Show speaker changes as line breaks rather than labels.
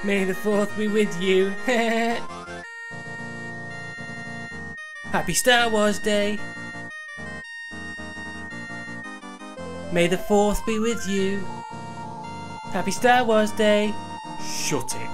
May the 4th be with you. Happy Star Wars Day. May the 4th be with you. Happy Star Wars Day. Shut it.